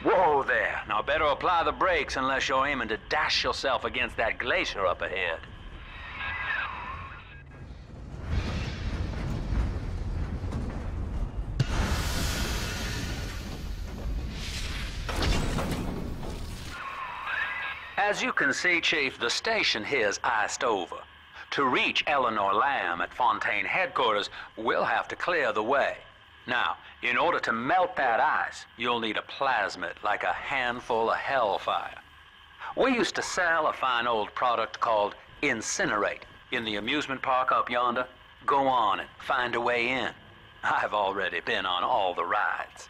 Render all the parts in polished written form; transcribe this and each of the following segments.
Whoa there. Now better apply the brakes unless you're aiming to dash yourself against that glacier up ahead. As you can see, Chief, the station here's iced over. To reach Eleanor Lamb at Fontaine headquarters, we'll have to clear the way. Now, in order to melt that ice, you'll need a plasmid, like a handful of hellfire. We used to sell a fine old product called Incinerate in the amusement park up yonder. Go on and find a way in. I've already been on all the rides.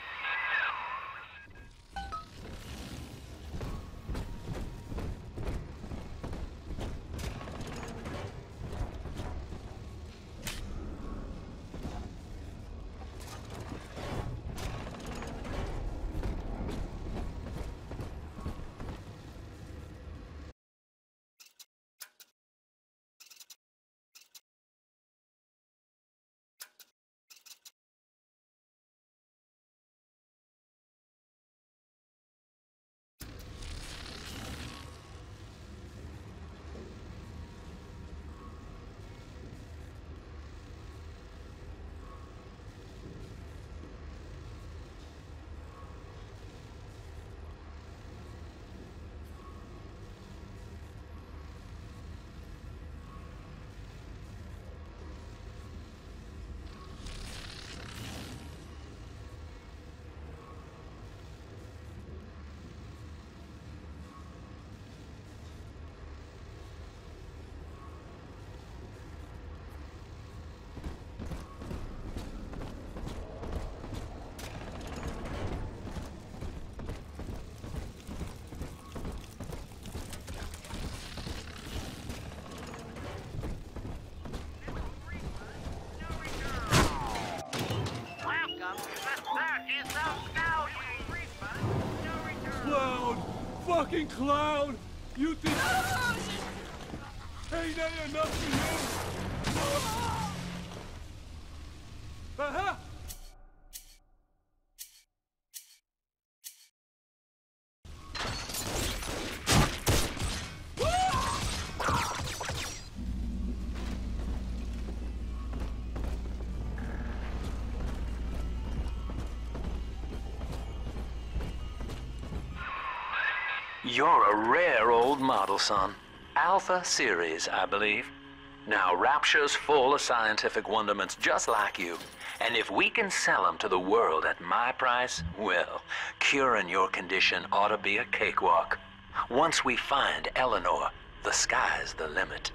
Fucking clown! You think... Ain't that enough for you? Uh-huh! You're a rare old model, son. Alpha Series, I believe. Now, Rapture's full of scientific wonderments just like you. And if we can sell them to the world at my price, well, curing your condition ought to be a cakewalk. Once we find Eleanor, the sky's the limit.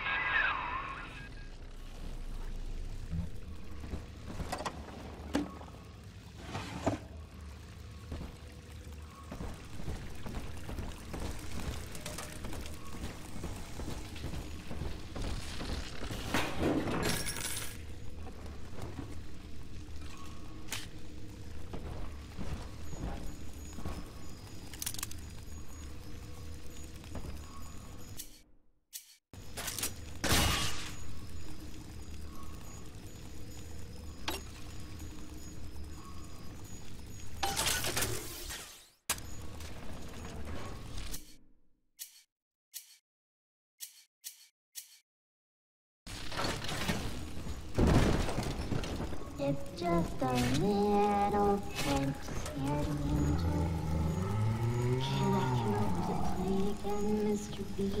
It's just a little thing scared angel. Can I come up to play again, Mr. B?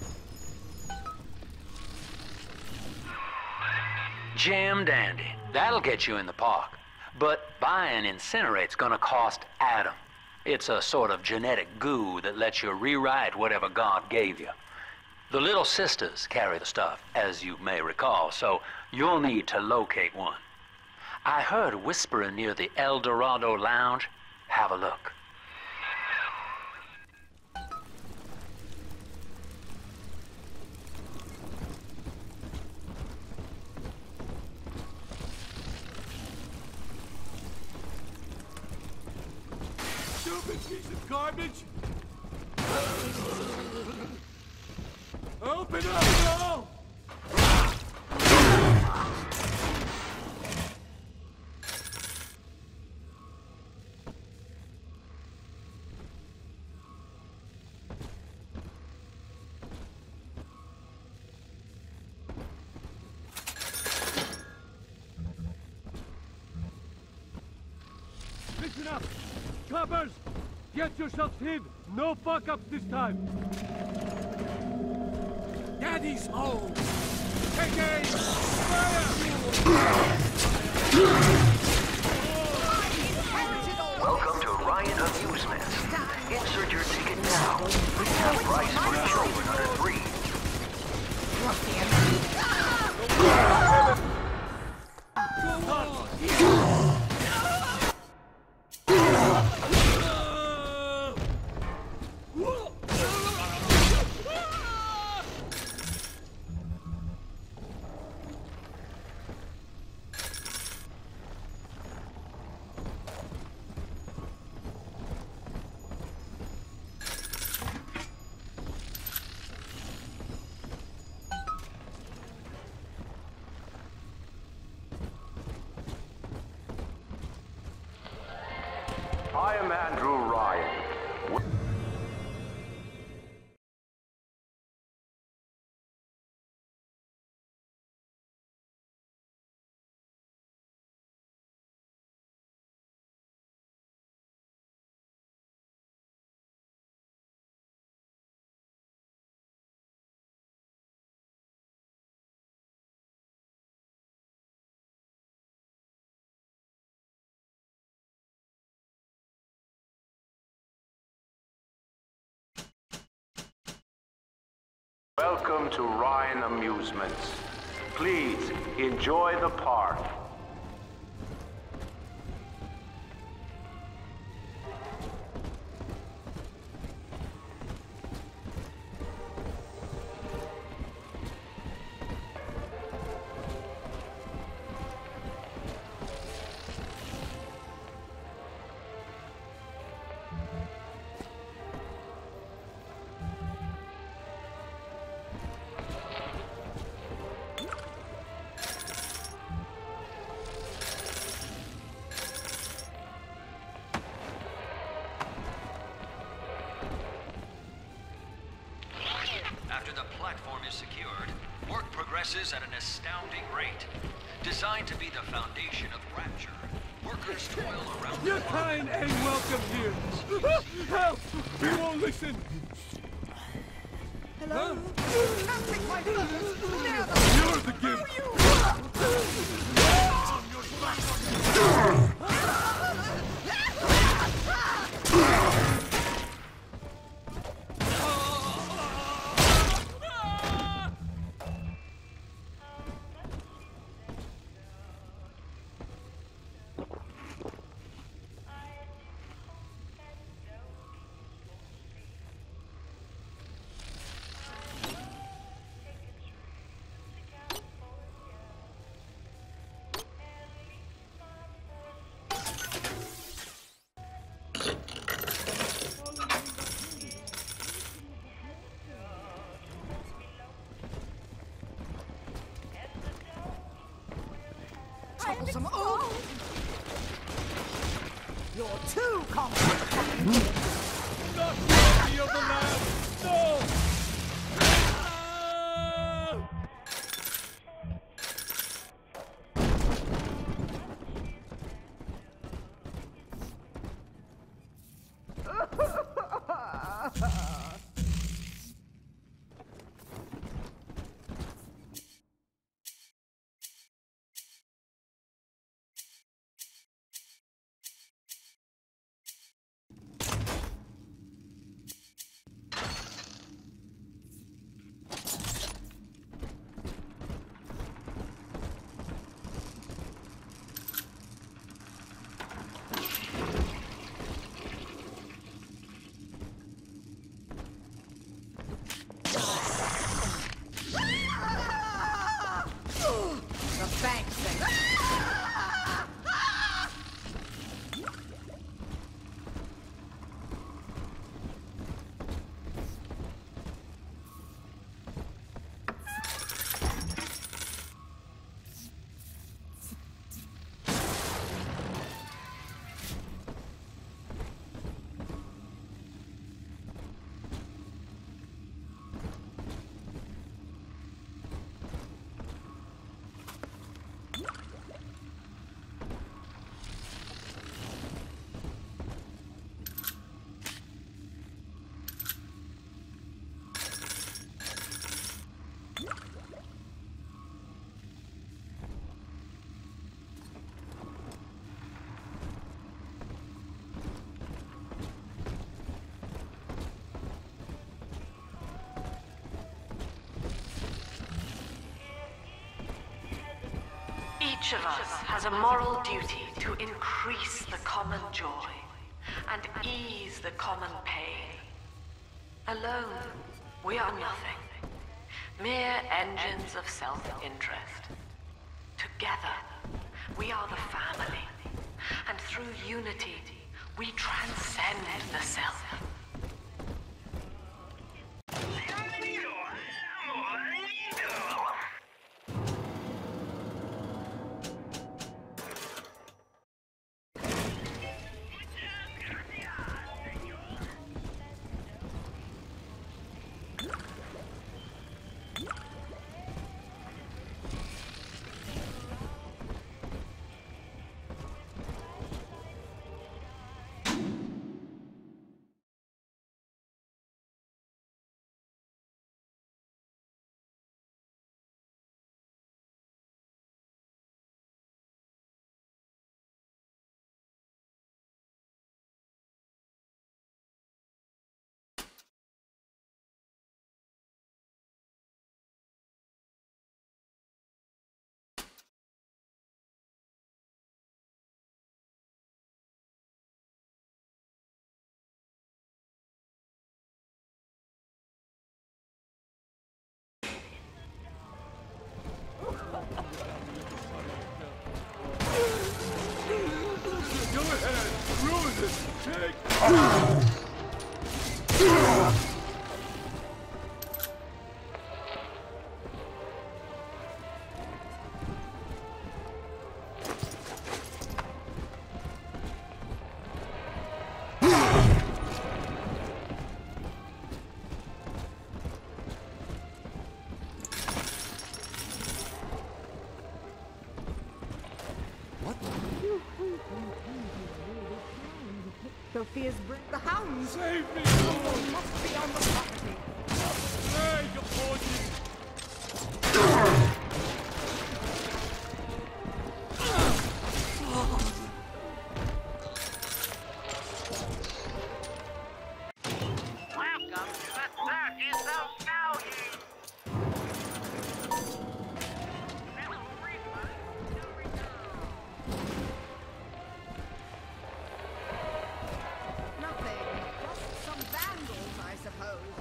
Jam dandy. That'll get you in the park. But buying Incinerate's gonna cost Adam. It's a sort of genetic goo that lets you rewrite whatever God gave you. The Little Sisters carry the stuff, as you may recall, so you'll need to locate one. I heard whispering near the El Dorado Lounge. Have a look. Stupid piece of garbage! Open up, now! up! Coppers! Get yourselves hid! No fuck-ups this time! Daddy's home! Take aim! Fire! Welcome to Ryan Amusements. Insert your ticket now. Price for children under 3. I am Andrew Ryan. Welcome to Ryan Amusements. Please enjoy the park. After the platform is secured, work progresses at an astounding rate. Designed to be the foundation of Rapture, workers toil around Your the kind ain't welcome here! Help! We won't listen! Hello? Huh? Take my You're the gift! Troublesome old! You're too compact! Not worthy of the land! No! Each of us has a moral duty to increase the common joy and ease the common pain. Alone, we are nothing. Mere engines of self-interest. Together, we are the family. And through unity, we transcend the self. Go ahead, ruin it. Take. Sophia's bring the hounds. Save me! Someone must be on the property. Hey, you porgy! Welcome to the 30th of Value. Nothing. Just some vandals, I suppose.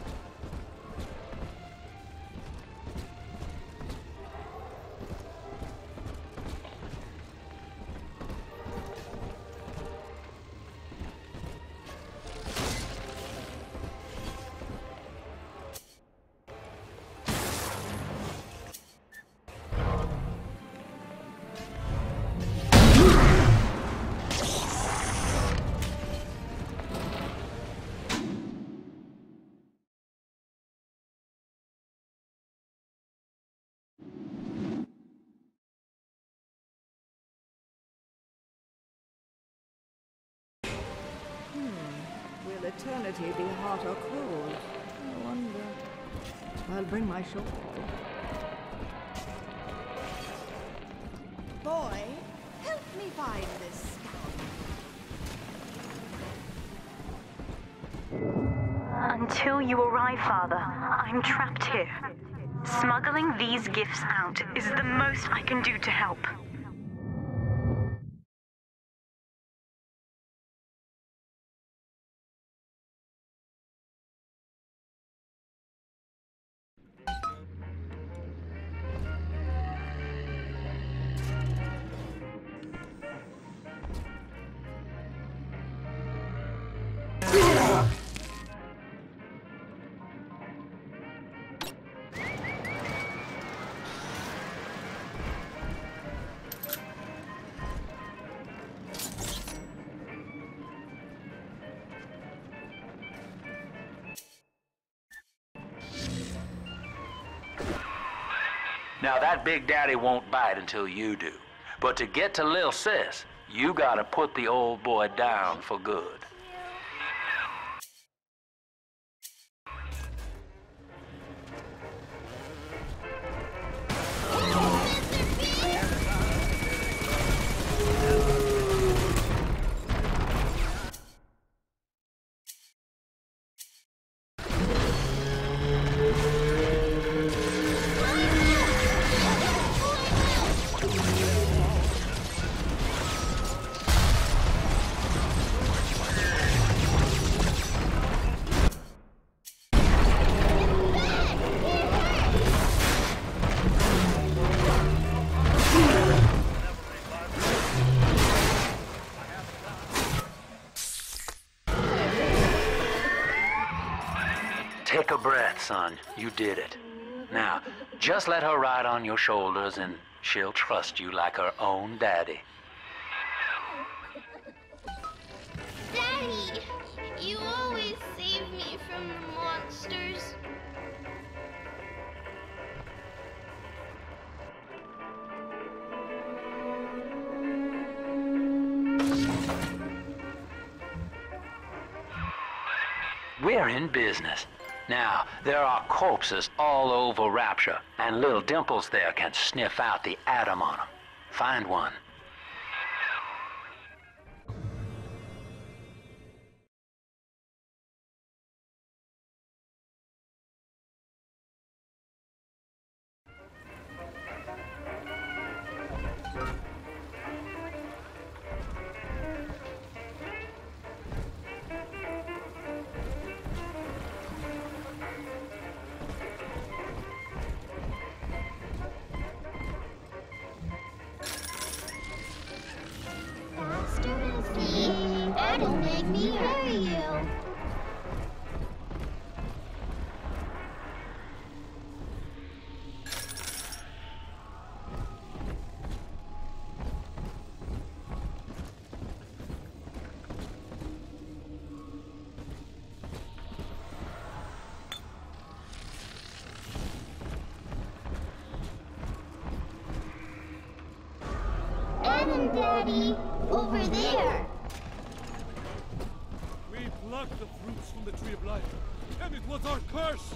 Will eternity be hot or cold? I wonder. I'll bring my shawl. Boy, help me find this scoundrel. Until you arrive, Father, I'm trapped here. Smuggling these gifts out is the most I can do to help. Now, that Big Daddy won't bite until you do. But to get to Lil Sis, you gotta put the old boy down for good. son. You did it. Now, just let her ride on your shoulders and she'll trust you like her own daddy. Daddy, you always save me from the monsters. We're in business. Now, there are corpses all over Rapture, and little Dimples there can sniff out the atom on them. Find one. That'll make me hurry you. Adam, Daddy, over there. We plucked the fruits from the tree of life, and it was our curse!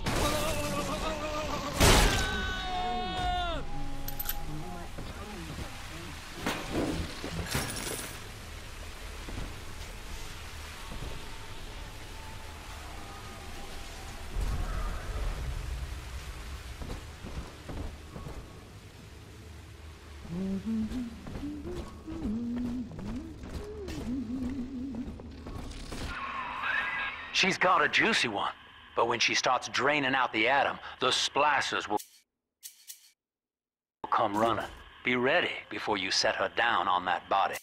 She's got a juicy one, but when she starts draining out the atom, the splicers will come running. Be ready before you set her down on that body.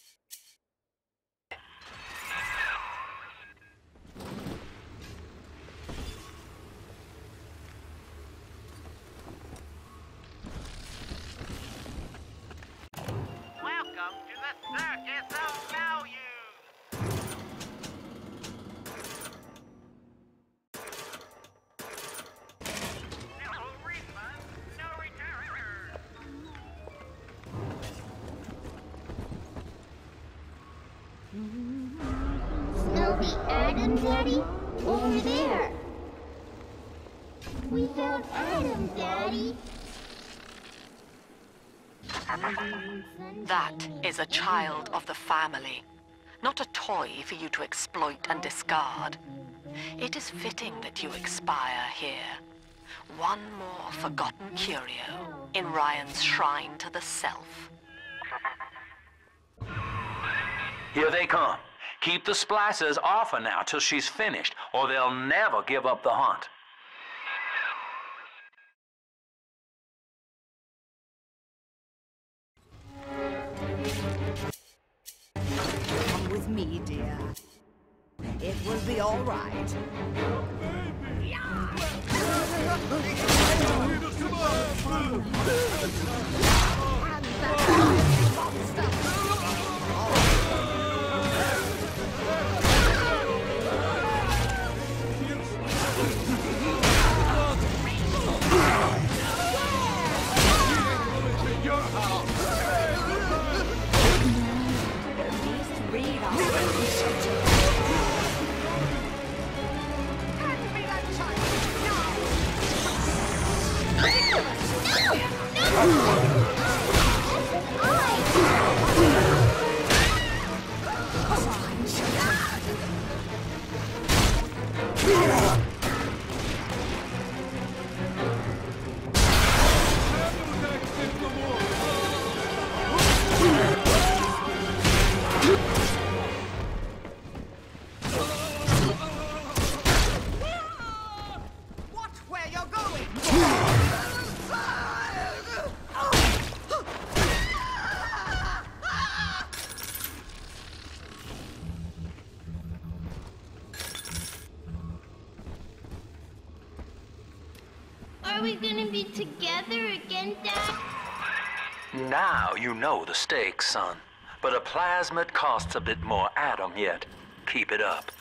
Welcome to the Circus of Value! No refund, no return! Smell the Adam, Daddy? Over there. We found Adam, Daddy. That is a child of the family, not a toy for you to exploit and discard. It is fitting that you expire here. One more forgotten curio in Ryan's shrine to the self. Here they come. Keep the splicers off her now till she's finished, or they'll never give up the hunt. Come with me, dear. It will be all right. Watch where you're going! Are we gonna be together again, Dad? Now you know the stakes, son. But a plasmid costs a bit more atom yet. Keep it up.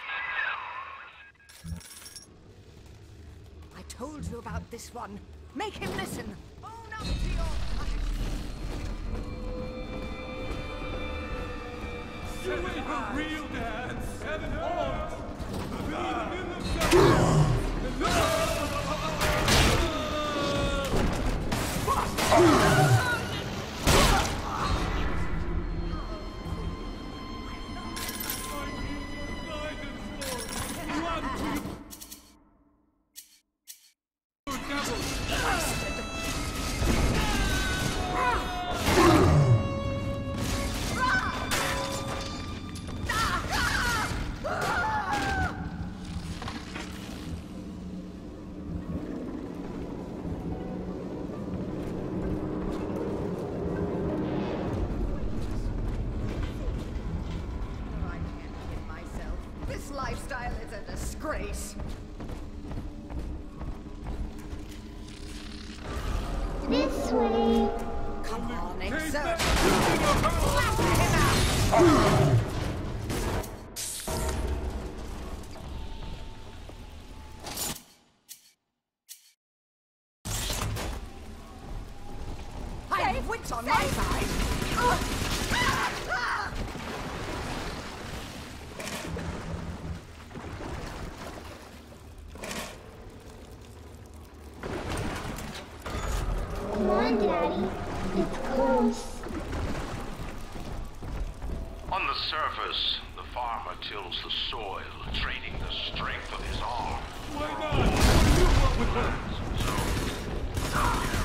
I told you about this one. Make him listen. Own up to your You ain't her real dad. Seven horns. Believe in themselves. This lifestyle is a disgrace. This way. Come on, exert. I have wits on my side. Come on, Daddy. It's close. On the surface, the farmer tills the soil, training the strength of his arm. Why not? You work with her. So,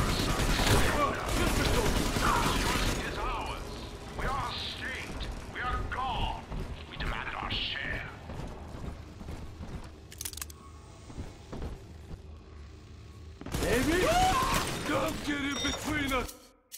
parasites is ours. We are a state. We are God. We demand our share. Baby, don't get in between us.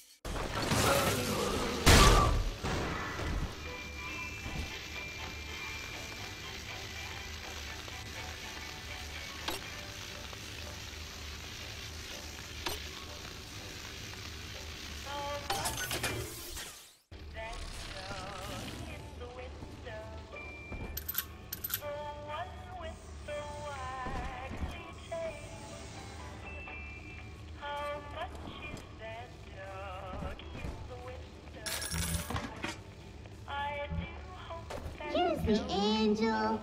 Here's the angel.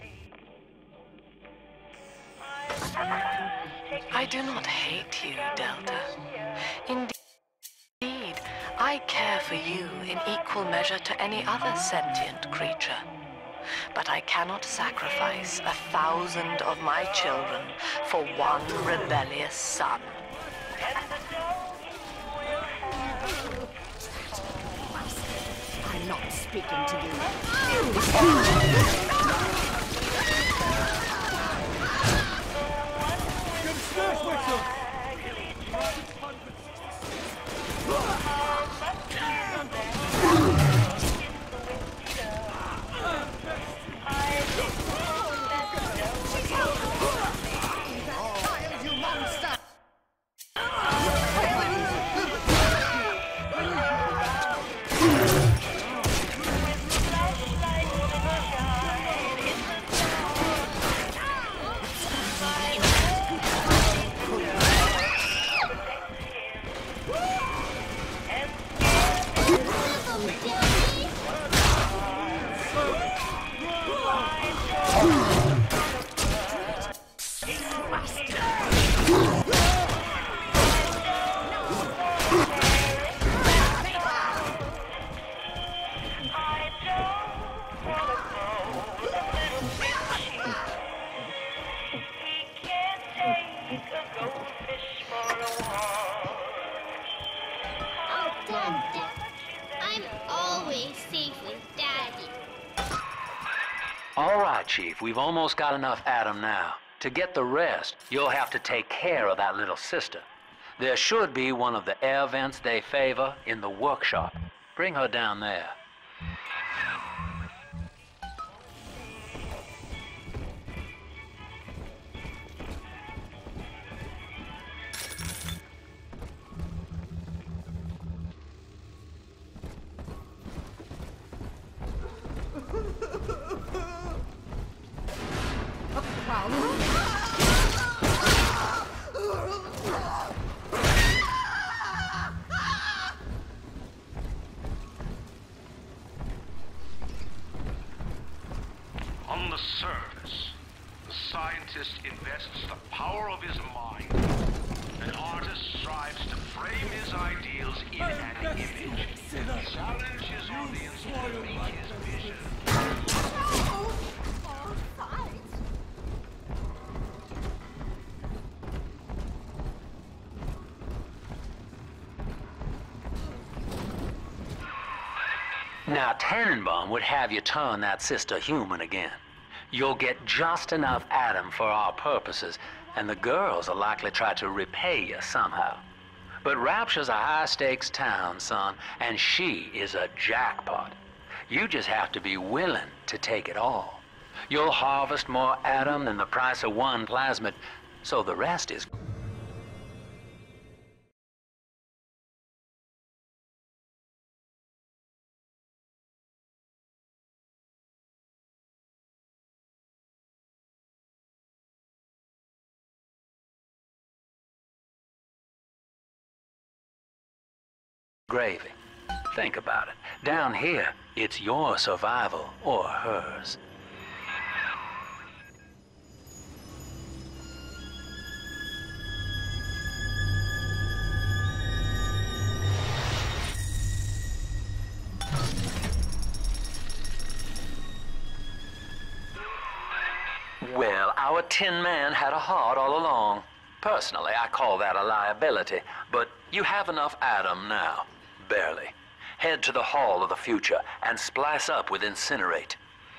I do not hate you, Delta. Indeed, I care for you in equal measure to any other sentient creature. But I cannot sacrifice 1,000 of my children for one rebellious son. I'm not speaking to you. Get smashed, Wixel! You monster! Dad, I'm always safe with Daddy. All right, Chief, we've almost got enough atom now. To get the rest, you'll have to take care of that little sister. There should be one of the air vents they favor in the workshop. Bring her down there. scientist invests the power of his mind. An artist strives to frame his ideals in an image. Challenge his audience to make his vision. Now, Tannenbaum would have you turn that sister human again. You'll get just enough Adam for our purposes, and the girls will likely try to repay you somehow. But Rapture's a high-stakes town, son, and she is a jackpot. You just have to be willing to take it all. You'll harvest more Adam than the price of one plasmid, so the rest is... gravy. Think about it. Down here, it's your survival or hers. Well, our Tin Man had a heart all along. Personally, I call that a liability, but you have enough Adam now. Barely. Head to the Hall of the Future and splice up with Incinerate.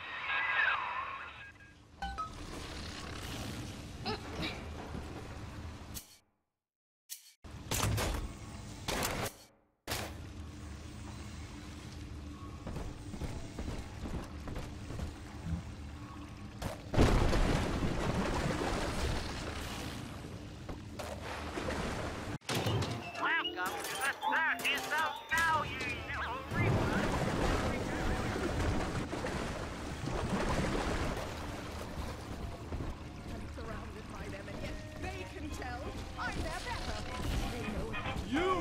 Welcome to the circus of value, little reaper. I'm surrounded by them, and yet they can tell I'm their better. They know how. You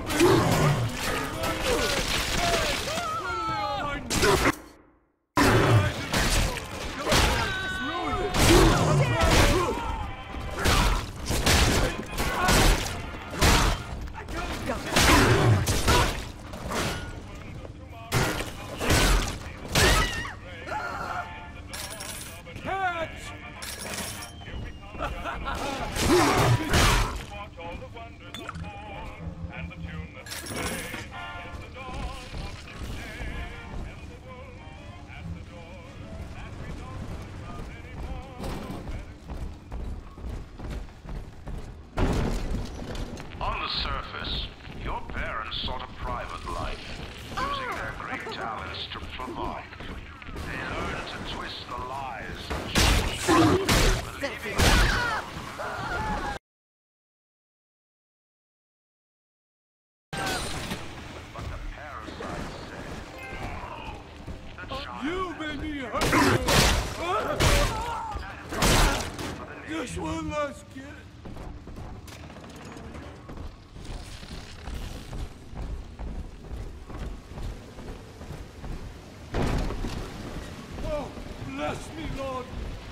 On the surface, your parents sought a private life, using their great talents to provide for you. They learned to twist the lies and truth, believing but the parasite said, "Oh, the child You made me hurt. Just one last kid. Oh, bless me, Lord.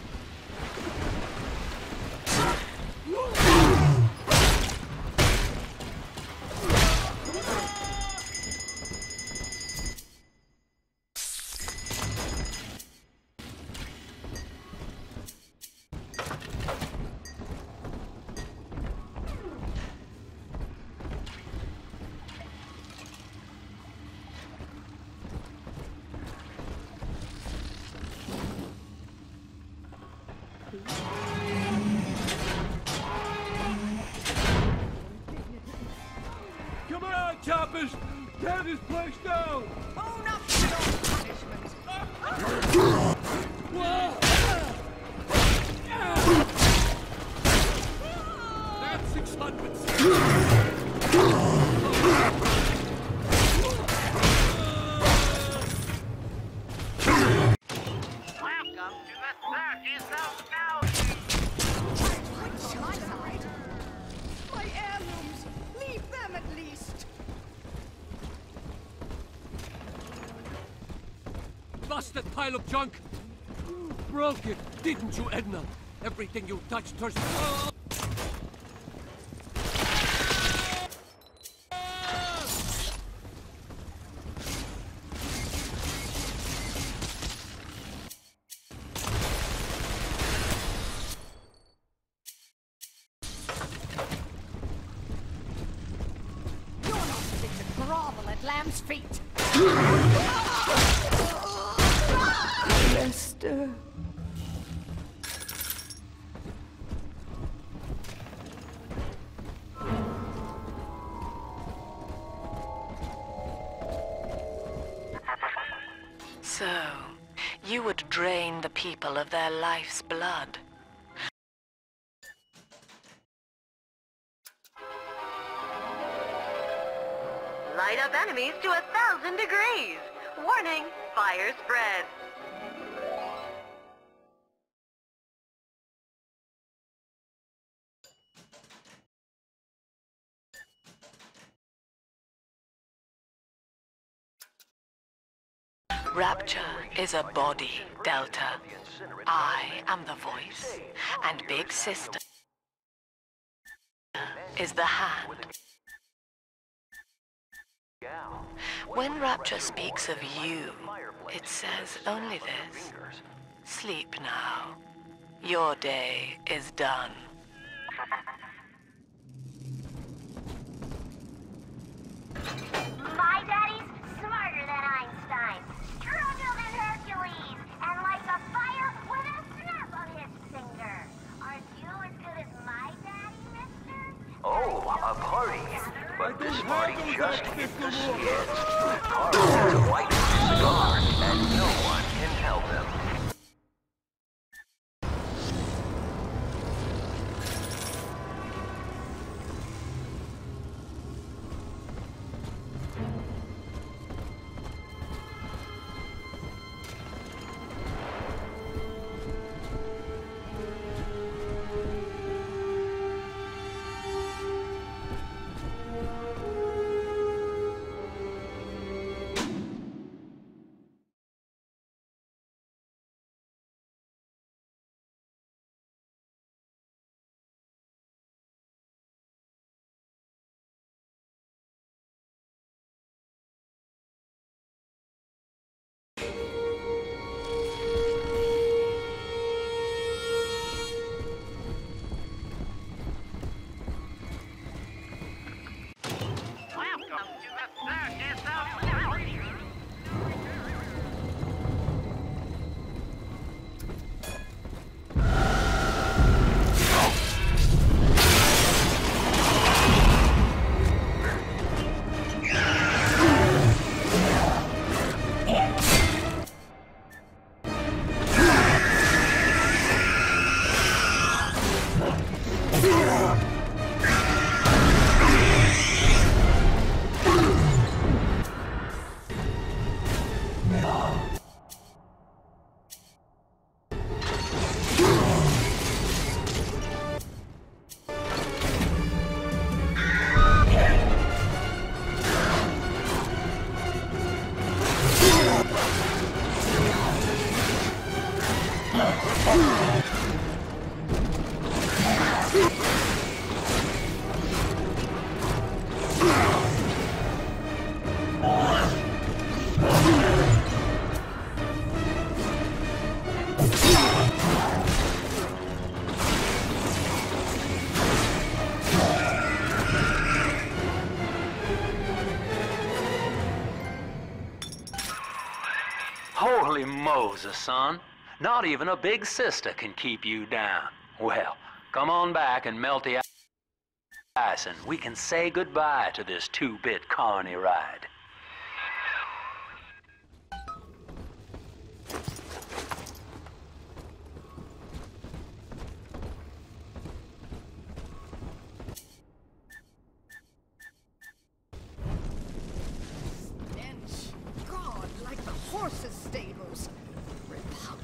Come on, choppers! Tear this place down! Own up to your punishment. That's 600. Welcome to the circus of value. My side. My heirlooms. Leave them at least. Bust that pile of junk! You broke it, didn't you, Edna? Everything you touch turns... You're not fit to grovel at Lamb's feet. Lester. So, you would drain the people of their life's blood. Light up enemies to 1,000 degrees. Warning, fire spread. Rapture is a body, Delta. I am the voice, and Big Sister is the hand. When Rapture speaks of you, it says only this. Sleep now. Your day is done. My daddy's smarter than Einstein, stronger than Hercules, and like a fire with a snap of his finger. Aren't you as good as my daddy, mister? Oh, a party. But this party just hit the skids. Carl has a white cigar, and no one can help him. Holy Moses, son. Not even a big sister can keep you down. Well, come on back and melt the ice and we can say goodbye to this two-bit carny ride. God, like the horses' stables. Repugnant.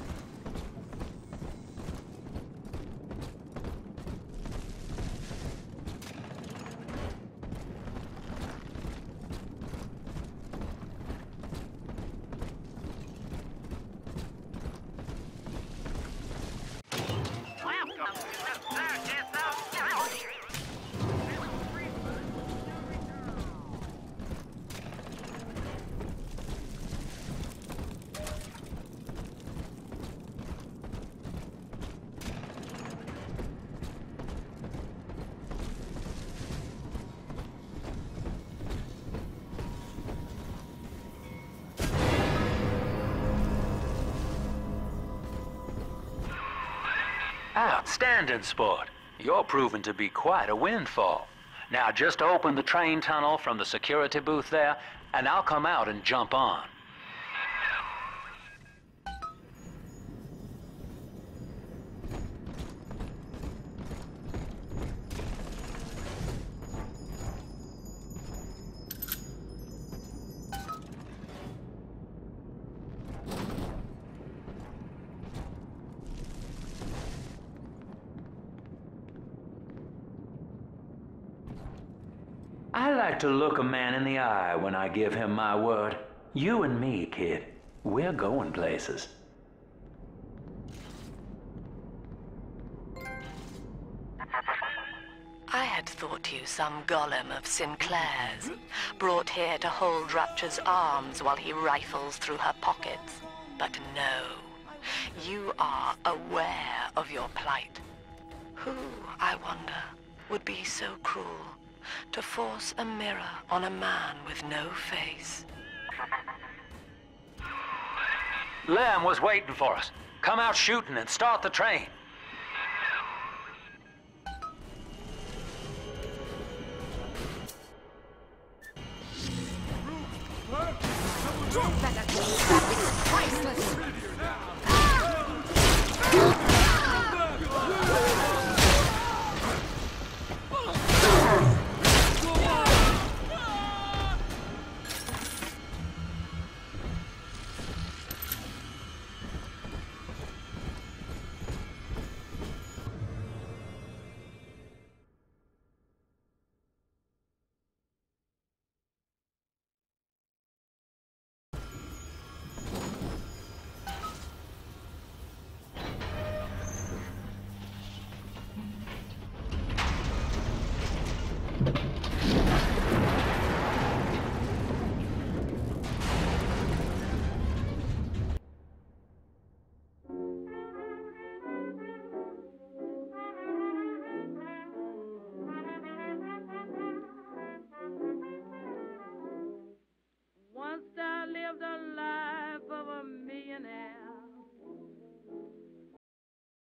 Outstanding, sport. You're proving to be quite a windfall. Now just open the train tunnel from the security booth there, and I'll come out and jump on. I like to look a man in the eye when I give him my word. You and me, kid, we're going places. I had thought you some golem of Sinclair's, brought here to hold Rapture's arms while he rifles through her pockets. But no, you are aware of your plight. Who, I wonder, would be so cruel to force a mirror on a man with no face? Lamb was waiting for us. Come out shooting and start the train.